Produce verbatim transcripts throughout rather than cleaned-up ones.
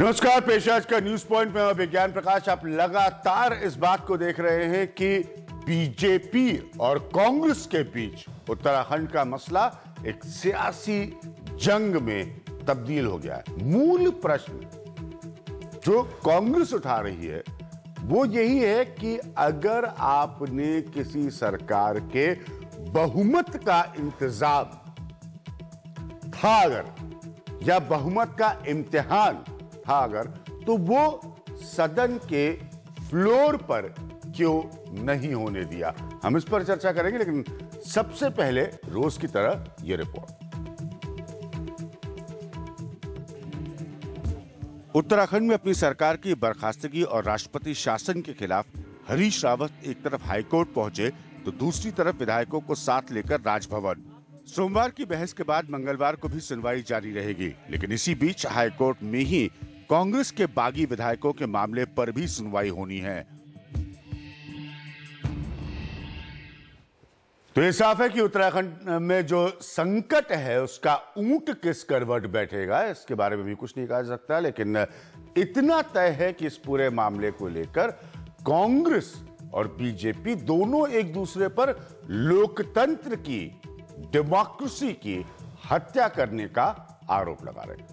नमस्कार, पेश आज का न्यूज पॉइंट में विज्ञान प्रकाश। आप लगातार इस बात को देख रहे हैं कि बीजेपी और कांग्रेस के बीच उत्तराखंड का मसला एक सियासी जंग में तब्दील हो गया है। मूल प्रश्न जो कांग्रेस उठा रही है वो यही है कि अगर आपने किसी सरकार के बहुमत का इंतजाम था अगर या बहुमत का इम्तिहान था अगर, तो वो सदन के फ्लोर पर क्यों नहीं होने दिया। हम इस पर चर्चा करेंगे, लेकिन सबसे पहले रोज की तरह ये रिपोर्ट। उत्तराखंड में अपनी सरकार की बर्खास्तगी और राष्ट्रपति शासन के खिलाफ हरीश रावत एक तरफ हाईकोर्ट पहुंचे तो दूसरी तरफ विधायकों को साथ लेकर राजभवन। सोमवार की बहस के बाद मंगलवार को भी सुनवाई जारी रहेगी, लेकिन इसी बीच हाईकोर्ट में ही कांग्रेस के बागी विधायकों के मामले पर भी सुनवाई होनी है। तो ये साफ है कि उत्तराखंड में जो संकट है उसका ऊंट किस करवट बैठेगा, इसके बारे में भी कुछ नहीं कहा जा सकता। लेकिन इतना तय है कि इस पूरे मामले को लेकर कांग्रेस और बीजेपी दोनों एक दूसरे पर लोकतंत्र की, डेमोक्रेसी की हत्या करने का आरोप लगा रहे हैं।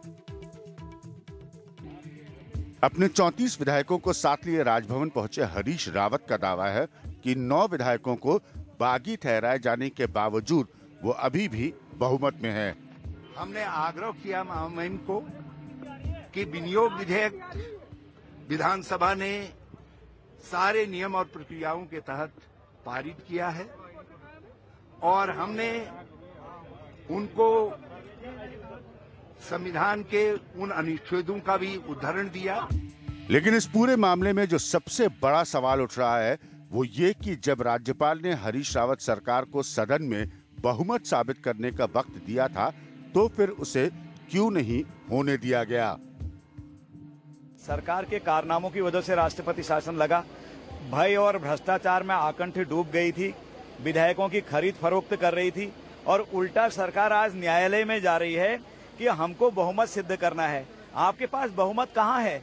अपने चौंतीस विधायकों को साथ लिए राजभवन पहुंचे हरीश रावत का दावा है कि नौ विधायकों को बागी ठहराए जाने के बावजूद वो अभी भी बहुमत में है। हमने आग्रह किया मुहिम को कि विनियोग विधेयक विधानसभा ने सारे नियम और प्रक्रियाओं के तहत पारित किया है और हमने उनको संविधान के उन अनुच्छेदों का भी उदाहरण दिया। लेकिन इस पूरे मामले में जो सबसे बड़ा सवाल उठ रहा है वो ये कि जब राज्यपाल ने हरीश रावत सरकार को सदन में बहुमत साबित करने का वक्त दिया था तो फिर उसे क्यों नहीं होने दिया गया। सरकार के कारनामों की वजह से राष्ट्रपति शासन लगा, भय और भ्रष्टाचार में आकंठ डूब गई थी, विधायकों की खरीद फरोख्त कर रही थी और उल्टा सरकार आज न्यायालय में जा रही है कि हमको बहुमत सिद्ध करना है। आपके पास बहुमत कहां है?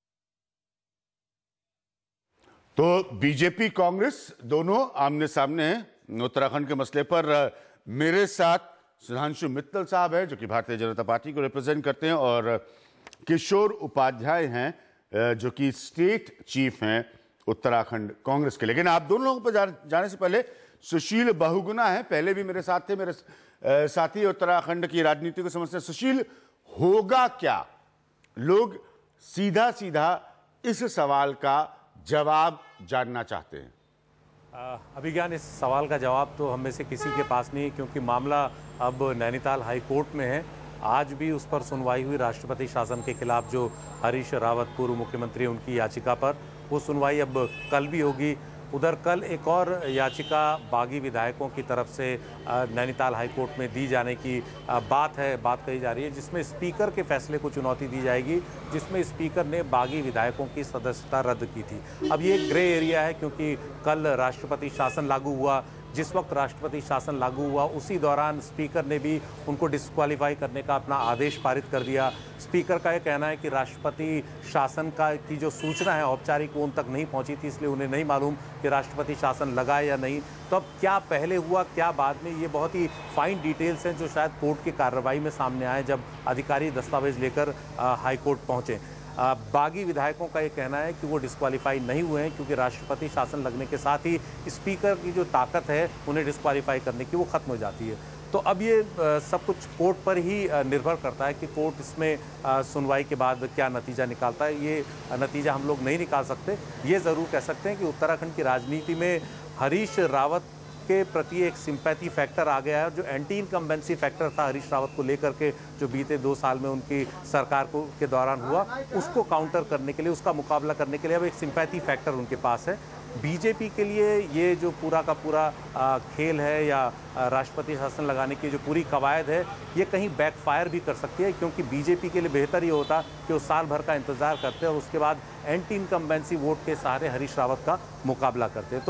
तो बीजेपी कांग्रेस दोनों आमने सामने हैं उत्तराखंड के मसले पर। मेरे साथ सुधांशु मित्तल साहब हैं जो कि भारतीय जनता पार्टी को रिप्रेजेंट करते हैं और किशोर उपाध्याय हैं जो कि स्टेट चीफ हैं उत्तराखंड कांग्रेस के। लेकिन आप दोनों लोगों पर जा, जाने से पहले सुशील बहुगुना है, पहले भी मेरे साथ थे, मेरे साथी उत्तराखंड की राजनीति को समझते हैं। सुशील, होगा क्या? लोग सीधा सीधा इस सवाल का जवाब जानना चाहते हैं। अभिज्ञान, इस सवाल का जवाब तो हम में से किसी के पास नहीं है क्योंकि मामला अब नैनीताल हाई कोर्ट में है। आज भी उस पर सुनवाई हुई राष्ट्रपति शासन के खिलाफ जो हरीश रावत पूर्व मुख्यमंत्री उनकी याचिका पर, वो सुनवाई अब कल भी होगी। उधर कल एक और याचिका बागी विधायकों की तरफ से नैनीताल हाई कोर्ट में दी जाने की बात है, बात कही जा रही है, जिसमें स्पीकर के फैसले को चुनौती दी जाएगी, जिसमें स्पीकर ने बागी विधायकों की सदस्यता रद्द की थी। अब ये ग्रे एरिया है क्योंकि कल राष्ट्रपति शासन लागू हुआ। जिस वक्त राष्ट्रपति शासन लागू हुआ उसी दौरान स्पीकर ने भी उनको डिस्क्वालीफाई करने का अपना आदेश पारित कर दिया। स्पीकर का यह कहना है कि राष्ट्रपति शासन का की जो सूचना है औपचारिक वो उन तक नहीं पहुंची थी, इसलिए उन्हें नहीं मालूम कि राष्ट्रपति शासन लगा या नहीं। तो अब क्या पहले हुआ क्या बाद में, ये बहुत ही फाइन डिटेल्स हैं जो शायद कोर्ट की कार्रवाई में सामने आए जब अधिकारी दस्तावेज लेकर हाई कोर्ट पहुंचे। बागी विधायकों का ये कहना है कि वो डिस्क्वालीफाई नहीं हुए हैं क्योंकि राष्ट्रपति शासन लगने के साथ ही स्पीकर की जो ताकत है उन्हें डिस्क्वालीफाई करने की वो खत्म हो जाती है। तो अब ये सब कुछ कोर्ट पर ही निर्भर करता है कि कोर्ट इसमें सुनवाई के बाद क्या नतीजा निकालता है। ये नतीजा हम लोग नहीं निकाल सकते। ये ज़रूर कह सकते हैं कि उत्तराखंड की राजनीति में हरीश रावत के प्रति एक सिंपैथी फैक्टर आ गया है। जो एंटी इनकम्बेंसी फैक्टर था हरीश रावत को लेकर के जो बीते दो साल में उनकी सरकार को के दौरान हुआ, उसको काउंटर करने के लिए, उसका मुकाबला करने के लिए अब एक सिंपैथी फैक्टर उनके पास है। बीजेपी के लिए ये जो पूरा का पूरा आ, खेल है या राष्ट्रपति शासन लगाने की जो पूरी कवायद है, ये कहीं बैकफायर भी कर सकती है क्योंकि बीजेपी के लिए बेहतर ये होता कि वो साल भर का इंतजार करते और उसके बाद एंटी इनकम्बेंसी वोट के सहारे हरीश रावत का मुकाबला करते। तो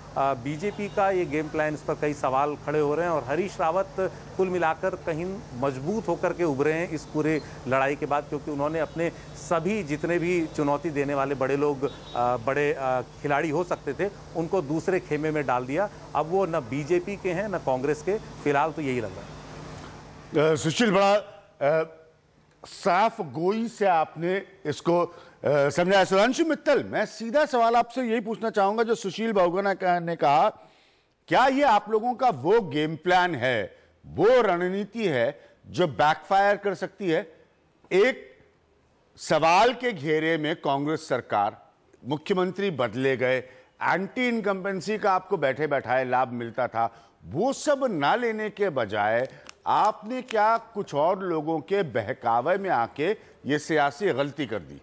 बीजेपी का ये गेम प्लान, इस पर कई सवाल खड़े हो रहे हैं और हरीश रावत कुल मिलाकर कहीं मजबूत होकर के उभरे हैं इस पूरे लड़ाई के बाद, क्योंकि उन्होंने अपने सभी जितने भी चुनौती देने वाले बड़े लोग, बड़े खिलाड़ी हो सकते थे, उनको दूसरे खेमे में डाल दिया। अब वो न बीजेपी के हैं न कांग्रेस के, फिलहाल तो यही लग रहा है। सुशील, बड़ा साफ गोई से आपने इसको समझा। सुधांशु मित्तल, मैं सीधा सवाल आपसे यही पूछना चाहूंगा जो सुशील बहुगुणा ने कहा, क्या ये आप लोगों का वो गेम प्लान है, वो रणनीति है जो बैकफायर कर सकती है? एक सवाल के घेरे में कांग्रेस सरकार, मुख्यमंत्री बदले गए, एंटी इनकम्बेंसी का आपको बैठे बैठाए लाभ मिलता था, वो सब ना लेने के बजाय आपने क्या कुछ और लोगों के बहकावे में आके ये सियासी गलती कर दी?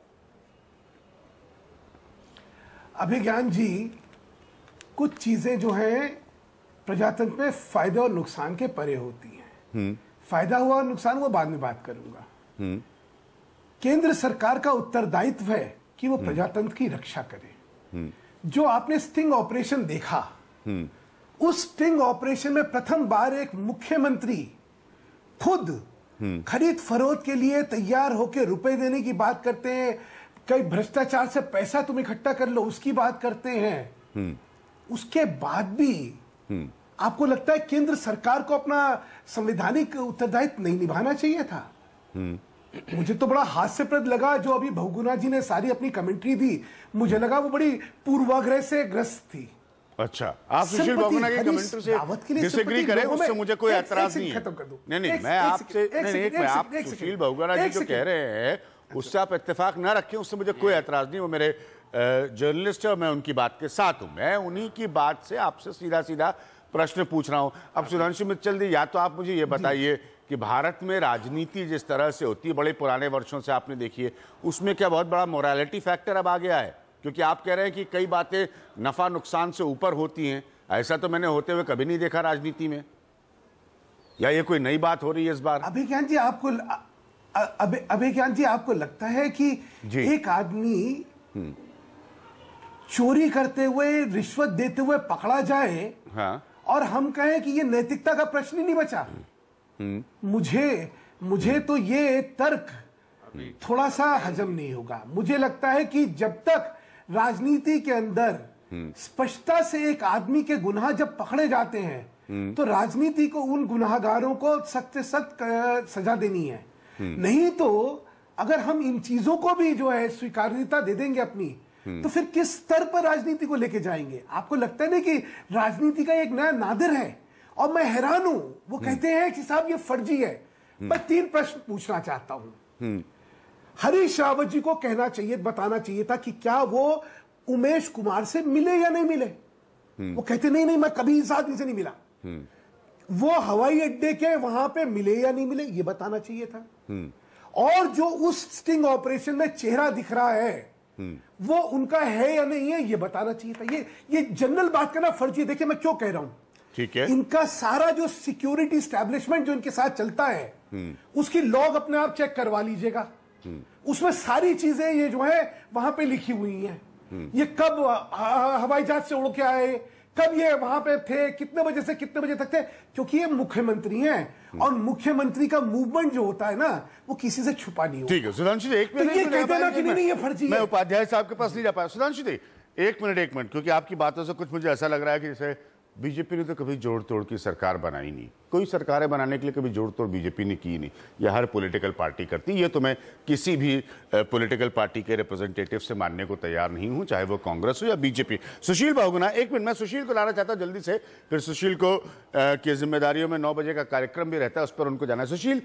अभिज्ञान जी, कुछ चीजें जो हैं प्रजातंत्र में फायदे और नुकसान के परे होती हैं। फायदा हुआ और नुकसान हुआ बाद में बात करूंगा। केंद्र सरकार का उत्तरदायित्व है कि वो प्रजातंत्र की रक्षा करे। जो आपने स्टिंग ऑपरेशन देखा, उस स्टिंग ऑपरेशन में प्रथम बार एक मुख्यमंत्री खुद खरीद फरोख्त के लिए तैयार होकर रुपए देने की बात करते हैं, कई भ्रष्टाचार से पैसा तुम इकट्ठा कर लो उसकी बात करते हैं। उसके बाद भी आपको लगता है केंद्र सरकार को अपना संवैधानिक उत्तरदायित्व नहीं निभाना चाहिए था? मुझे तो बड़ा हास्यप्रद लगा जो अभी बहुगुणा जी ने सारी अपनी कमेंट्री दी, मुझे लगा वो बड़ी पूर्वाग्रह से ग्रस्त थी। अच्छा, आप सुशील बहुगुणा की कमेंट्री से डिसएग्री करें, उससे मुझे कोई एतराज नहीं है। नहीं नहीं मैं आपसे नहीं नहीं मैं आप सुशील बहुगुणा जी जो कह रहे हैं उससे आप इत्तेफाक ना रखें, उससे मुझे कोई एतराज नहीं। वो मेरे जर्नलिस्ट है और मैं उनकी बात के साथ हूं। मैं उन्हीं की बात से आपसे सीधा सीधा प्रश्न पूछ रहा हूं। अब सुधांशु मित्तल जी, या तो आप मुझे ये बताइए कि भारत में राजनीति जिस तरह से होती है, बड़े पुराने वर्षों से आपने देखी है, उसमें क्या बहुत बड़ा मोरालिटी फैक्टर अब आ गया है? क्योंकि आप कह रहे हैं कि कई बातें नफा नुकसान से ऊपर होती हैं, ऐसा तो मैंने होते हुए कभी नहीं देखा राजनीति में। या ये कोई नई बात हो रही है इस बार? अभिज्ञान जी आपको अभिज्ञान जी आपको लगता है कि एक आदमी चोरी करते हुए, रिश्वत देते हुए पकड़ा जाए, हाँ, और हम कहें कि ये नैतिकता का प्रश्न ही नहीं बचा? मुझे मुझे तो ये तर्क थोड़ा सा हजम नहीं होगा। मुझे लगता है कि जब तक राजनीति के अंदर स्पष्टता से एक आदमी के गुनाह जब पकड़े जाते हैं तो राजनीति को उन गुनाहगारों को सख्त से सख्त सजा देनी है। नहीं तो अगर हम इन चीजों को भी जो है स्वीकार्यता दे देंगे अपनी, तो फिर किस स्तर पर राजनीति को लेके जाएंगे? आपको लगता है ना कि राजनीति का एक नया नादिर है? और मैं हैरान हूं, वो कहते हैं कि साहब ये फर्जी है। मैं तीन प्रश्न पूछना चाहता हूं। हरीश रावत जी को कहना चाहिए, बताना चाहिए था कि क्या वो उमेश कुमार से मिले या नहीं मिले। वो कहते नहीं नहीं मैं कभी इस आदमी से नहीं मिला। वो हवाई अड्डे के वहां पे मिले या नहीं मिले, ये बताना चाहिए था। और जो उस स्टिंग ऑपरेशन में चेहरा दिख रहा है वो उनका है या नहीं है, ये बताना चाहिए था। ये ये जनरल बात करना फर्जी। देखिए मैं क्यों कह रहा हूं, ठीक है, इनका सारा जो सिक्योरिटी एस्टैब्लिशमेंट जो इनके साथ चलता है उसकी लॉग अपने आप चेक करवा लीजिएगा। उसमें सारी चीजें ये जो है वहां पे लिखी हुई हैं। ये कब हवाई जहाज से उड़ के आए, कब ये वहां पे थे, कितने बजे से कितने बजे तक थे, क्योंकि ये मुख्यमंत्री हैं और मुख्यमंत्री का मूवमेंट जो होता है ना वो किसी से छुपा नहीं होता। ठीक है सुधांशु जी, एक मिनट, तो ये कहते ना कि नहीं ये फर्जी है। मैं उपाध्याय साहब के पास नहीं जा पाया। सुधांशु जी एक मिनट एक मिनट क्योंकि आपकी बातों से कुछ मुझे ऐसा लग रहा है कि जैसे बीजेपी ने तो कभी जोड़ तोड़ की सरकार बनाई नहीं, कोई सरकारें बनाने के लिए कभी जोड़ तोड़ बीजेपी ने की नहीं। यह हर पॉलिटिकल पार्टी करती, ये तो मैं किसी भी पॉलिटिकल पार्टी के रिप्रेजेंटेटिव से मानने को तैयार नहीं हूं, चाहे वो कांग्रेस हो या बीजेपी। सुशील बहुगुणा, एक मिनट, मैं सुशील को लाना चाहता हूं जल्दी से, फिर सुशील को की जिम्मेदारियों में नौ बजे का कार्यक्रम भी रहता है, उस पर उनको जाना है। सुशील,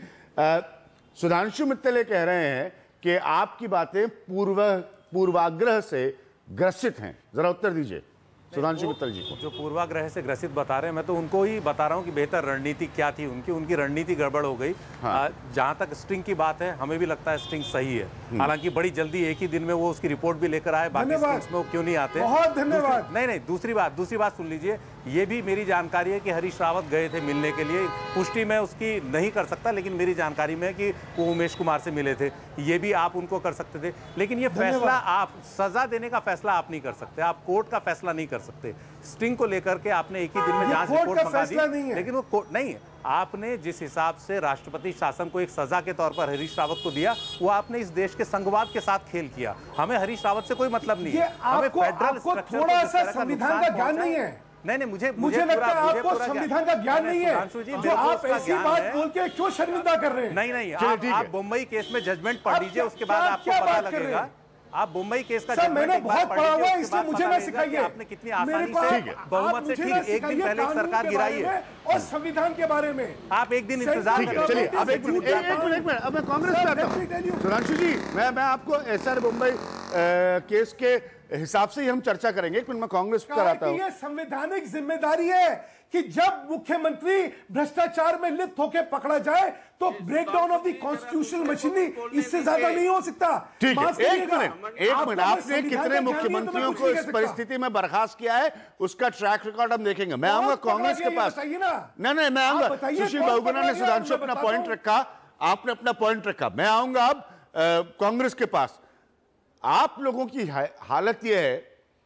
सुधांशु मित्तल कह रहे हैं कि आपकी बातें पूर्व पूर्वाग्रह से ग्रसित हैं, जरा उत्तर दीजिए सुधांशु मित्तल जी को। जो पूर्वाग्रह से ग्रसित बता रहे हैं, मैं तो उनको ही बता रहा हूं कि बेहतर रणनीति क्या थी उनकी उनकी रणनीति गड़बड़ हो गई। हाँ। जहां तक स्टिंग की बात है, हमें भी लगता है स्टिंग सही है, हालांकि बड़ी जल्दी एक ही दिन में वो उसकी रिपोर्ट भी लेकर आए, बाकी स्टिंग्स में वो क्यों नहीं आते। बहुत धन्यवाद। नहीं नहीं दूसरी बात दूसरी बात सुन लीजिए, ये भी मेरी जानकारी है कि हरीश रावत गए थे मिलने के लिए। पुष्टि मैं उसकी नहीं कर सकता, लेकिन मेरी जानकारी में है कि वो उमेश कुमार से मिले थे। ये भी आप उनको कर सकते थे, लेकिन ये फैसला आप, सजा देने का फैसला आप नहीं कर सकते, आप कोर्ट का फैसला नहीं कर सकते। स्टिंग को लेकर के आपने एक ही दिन में जांच रिपोर्ट मंगा दी, लेकिन वो कोर्ट नहीं है। आपने जिस हिसाब से राष्ट्रपति शासन को एक सजा के तौर पर हरीश रावत को दिया, वो आपने इस देश के संघवाद के साथ खेल किया। हमें हरीश रावत से कोई मतलब नहीं है। हमें फेडरल स्ट्रक्चर, थोड़ा सा संविधान का ज्ञान नहीं है। नहीं नहीं मुझे मुझे लगता है आपको संविधान का ज्ञान नहीं है, जो आप ऐसी बात बोल के क्यों शर्मिंदा कर रहे हैं। नहीं नहीं आप, आप मुंबई केस में जजमेंट पढ़ लीजिए, उसके बाद आपको पता लगेगा। आप मुंबई केस का सर मैंने बहुत पढ़ा हुआ है, इसलिए मुझे ना सिखाइए। आपने कितनी आसानी से बहुमत से ठीक एक दिन पहले एक सरकार गिराई है, और संविधान के बारे में आप एक दिन इंतजार करें। चलिए अब एक मिनट एक मिनट एक मिनट अब मैं कांग्रेस में आता हूं। सुधांशु जी, मैं मैं आपको एसआर मुंबई केस के हिसाब से ही हम चर्चा करेंगे। एक मिनट मैं कांग्रेस पर आता हूं। ये संवैधानिक जिम्मेदारी है कि जब मुख्यमंत्री भ्रष्टाचार में लिप्त होकर पकड़ा जाए तो breakdown of the constitutional machinery, इससे ज्यादा नहीं हो सकता। ठीक है, एक मिनट एक मिनट आपने कितने मुख्यमंत्रियों को इस परिस्थिति में बर्खास्त किया है, उसका ट्रैक रिकॉर्ड हम देखेंगे। मैं आऊंगा कांग्रेस के पास। नहीं नहीं मैं आऊंगा। सुशील बहुगुणा ने सुधांशु अपना पॉइंट रखा, आपने अपना पॉइंट रखा, मैं आऊंगा अब कांग्रेस के पास। आप लोगों की हालत यह है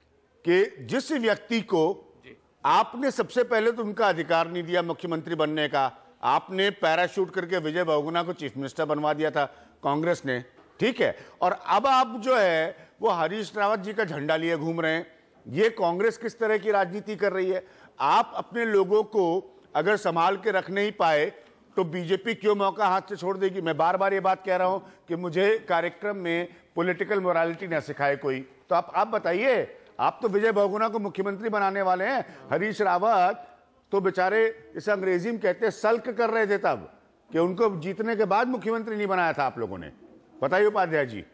कि जिस व्यक्ति को आपने सबसे पहले तो उनका अधिकार नहीं दिया मुख्यमंत्री बनने का, आपने पैराशूट करके विजय बहुगुणा को चीफ मिनिस्टर बनवा दिया था कांग्रेस ने, ठीक है, और अब आप जो है वो हरीश रावत जी का झंडा लिए घूम रहे हैं। ये कांग्रेस किस तरह की राजनीति कर रही है? आप अपने लोगों को अगर संभाल के रख नहीं पाए तो बीजेपी क्यों मौका हाथ से छोड़ देगी? मैं बार बार ये बात कह रहा हूं कि मुझे कार्यक्रम में पॉलिटिकल मोरालिटी ना सिखाए कोई। तो आप आप बताइए, आप तो विजय बहुगुणा को मुख्यमंत्री बनाने वाले हैं, हरीश रावत तो बेचारे इसे अंग्रेजी में कहते हैं सल्क कर रहे थे तब कि उनको जीतने के बाद मुख्यमंत्री नहीं बनाया था आप लोगों ने। बताइए उपाध्याय जी।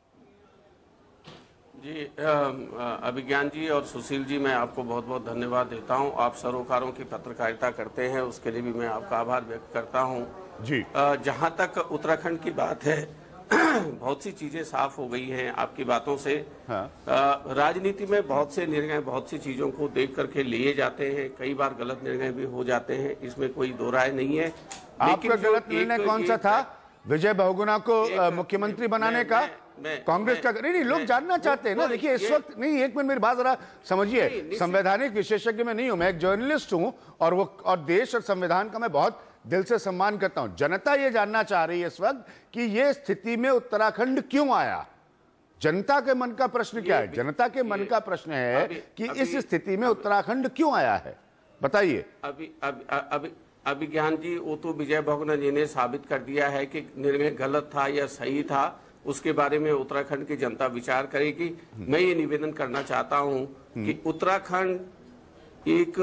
जी अभिज्ञान जी और सुशील जी, मैं आपको बहुत बहुत धन्यवाद देता हूं। आप सरोकारों की पत्रकारिता करते हैं, उसके लिए भी मैं आपका आभार व्यक्त करता हूं जी। जहां तक उत्तराखंड की बात है, बहुत सी चीजें साफ हो गई हैं आपकी बातों से। हाँ। राजनीति में बहुत से निर्णय बहुत सी चीजों को देख करके लिए जाते हैं, कई बार गलत निर्णय भी हो जाते हैं, इसमें कोई दो राय नहीं है। आपका गलत निर्णय कौन सा था? विजय बहुगुणा को मुख्यमंत्री बनाने का? कांग्रेस का? नहीं नहीं लोग जानना चाहते हैं ना। देखिए इस वक्त नहीं, एक मिनट मेरी बात जरा समझिए। संवैधानिक विशेषज्ञ में नहीं हूं, मैं एक जर्नलिस्ट हूं और वो और देश और संविधान का मैं बहुत दिल से सम्मान करता हूं। जनता ये जानना चाह रही है इस वक्त कि ये स्थिति में उत्तराखंड क्यों आया। जनता के मन का प्रश्न क्या है? जनता के मन का प्रश्न है कि इस स्थिति में उत्तराखंड क्यों आया है, बताइए। अभी अभी अभिज्ञान जी, वो तो विजय बहुगुणा जी ने साबित कर दिया है कि निर्णय गलत था या सही था, उसके बारे में उत्तराखंड की जनता विचार करेगी। मैं ये निवेदन करना चाहता हूं कि उत्तराखंड एक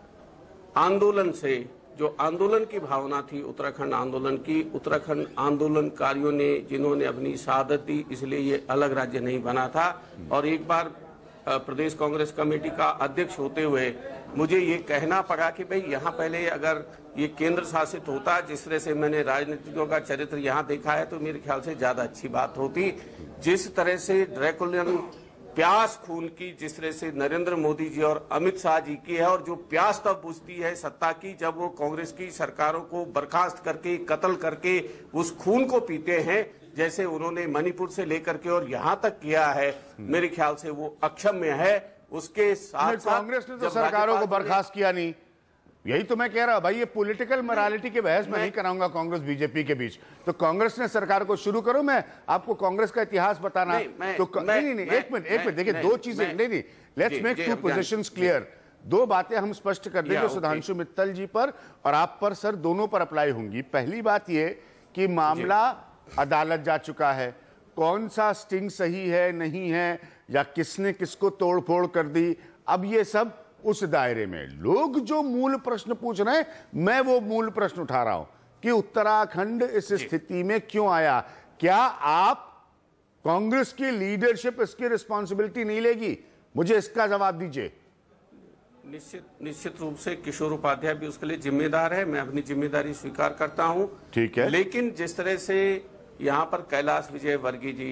आंदोलन से, जो आंदोलन की भावना थी उत्तराखंड आंदोलन की, उत्तराखंड आंदोलनकारियों ने जिन्होंने अपनी शहादत दी, इसलिए ये अलग राज्य नहीं बना था। और एक बार प्रदेश कांग्रेस कमेटी का अध्यक्ष होते हुए मुझे ये कहना पड़ा कि भाई यहाँ पहले अगर ये केंद्र शासित होता, जिस तरह से मैंने राजनीतिज्ञों का चरित्र यहाँ देखा है, तो मेरे ख्याल से ज्यादा अच्छी बात होती। जिस तरह से ड्रैकुलियन प्यास खून की जिस तरह से नरेंद्र मोदी जी और अमित शाह जी की है, और जो प्यास तब बुझती है सत्ता की जब वो कांग्रेस की सरकारों को बर्खास्त करके, कत्ल करके उस खून को पीते हैं, जैसे उन्होंने मणिपुर से लेकर के और यहाँ तक किया है, मेरे ख्याल से वो अक्षम्य है। उसके साथ कांग्रेस ने तो सरकारों को बर्खास्त किया नहीं, यही तो मैं कह रहा हूं भाई। ये पॉलिटिकल मोरालिटी के बहस में नहीं कराऊंगा कांग्रेस बीजेपी के बीच। तो कांग्रेस ने सरकार को शुरू करो, मैं आपको कांग्रेस का इतिहास बताना। नहीं, मैं, तो मैं, नहीं नहीं एक मिनट एक मिनट देखिए, दो चीजें नहीं नहीं let's make two positions clear. दो बातें हम स्पष्ट कर देंगे सुधांशु मित्तल जी पर और आप पर, सर दोनों पर अप्लाई होंगी। पहली बात ये कि मामला अदालत जा चुका है, कौन सा स्टिंग सही है नहीं है या किसने किसको तोड़फोड़ कर दी, अब ये सब उस दायरे में। लोग जो मूल प्रश्न पूछ रहे हैं, मैं वो मूल प्रश्न उठा रहा हूं कि उत्तराखंड इस स्थिति में क्यों आया। क्या आप कांग्रेस की लीडरशिप इसकी रिस्पॉन्सिबिलिटी नहीं लेगी? मुझे इसका जवाब दीजिए। निश्चित निश्चित रूप से किशोर उपाध्याय भी उसके लिए जिम्मेदार है, मैं अपनी जिम्मेदारी स्वीकार करता हूं। ठीक है, लेकिन जिस तरह से यहाँ पर कैलाश विजय वर्गीय जी,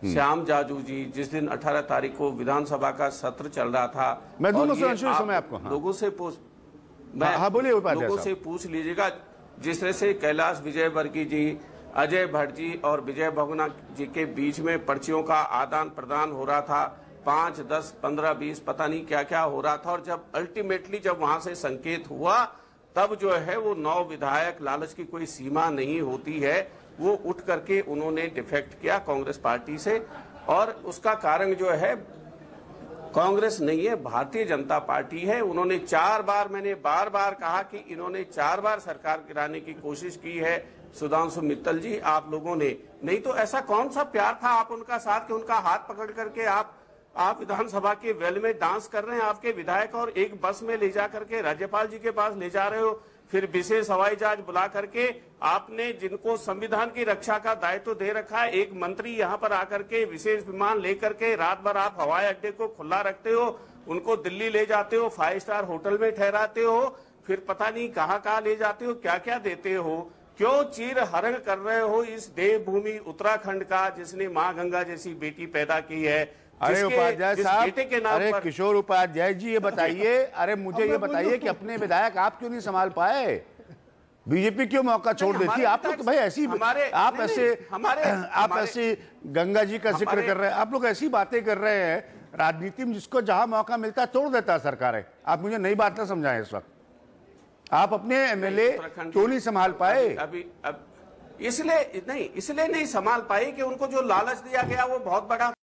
श्याम जाजू जी, जिस दिन अठारह तारीख को विधानसभा का सत्र चल रहा था, मैं दूंगा और ये सुधांशु इस आप समय आपको। हाँ। लोगों से पूछ मैं हाँ, हाँ, बोलिए उपाध्याय लोगों साहब। से पूछ लीजिएगा, जिस तरह से कैलाश विजयवर्गीय जी, अजय भट्ट जी और विजय बहुगुणा जी के बीच में पर्चियों का आदान प्रदान हो रहा था, पांच दस पंद्रह बीस पता नहीं क्या क्या हो रहा था, और जब अल्टीमेटली जब वहां से संकेत हुआ तब जो है वो नौ विधायक, लालच की कोई सीमा नहीं होती है, वो उठ करके उन्होंने डिफेक्ट किया कांग्रेस पार्टी से। और उसका कारण जो है कांग्रेस नहीं है, भारतीय जनता पार्टी है। उन्होंने चार बार, मैंने बार बार कहा कि इन्होंने चार बार सरकार गिराने की कोशिश की है। सुधांशु मित्तल जी, आप लोगों ने, नहीं तो ऐसा कौन सा प्यार था आप उनका साथ कि उनका हाथ पकड़ करके आप आप विधानसभा के वेल में डांस कर रहे हैं, आपके विधायक, और एक बस में ले जा करके राज्यपाल जी के पास ले जा रहे हो, फिर विशेष हवाई जहाज बुला करके आपने जिनको संविधान की रक्षा का दायित्व दे रखा है, एक मंत्री यहाँ पर आकर के विशेष विमान लेकर के रात भर आप हवाई अड्डे को खुला रखते हो, उनको दिल्ली ले जाते हो, फाइव स्टार होटल में ठहराते हो, फिर पता नहीं कहाँ कहाँ ले जाते हो, क्या क्या देते हो, क्यों चीर हरण कर रहे हो इस देवभूमि उत्तराखंड का, जिसने माँ गंगा जैसी बेटी पैदा की है। अरे उपाध्याय साहब, अरे पर... किशोर उपाध्याय जी, ये बताइए, अरे मुझे ये बताइए कि अपने विधायक आप क्यों नहीं संभाल पाए? बीजेपी क्यों मौका छोड़ देती? आप लोग तो भाई ऐसी हमारे, आप नहीं, ऐसे नहीं, हमारे, आप हमारे, ऐसी गंगा जी का जिक्र कर रहे हैं, आप लोग ऐसी बातें कर रहे हैं। राजनीति में जिसको जहां मौका मिलता है तोड़ देता है सरकारें। आप मुझे नई बात ना समझाएं इस वक्त। आप अपने एमएलए क्यों नहीं संभाल पाए? अभी अब इसलिए नहीं इसलिए नहीं संभाल पाए कि उनको जो लालच दिया गया वो बहुत बड़ा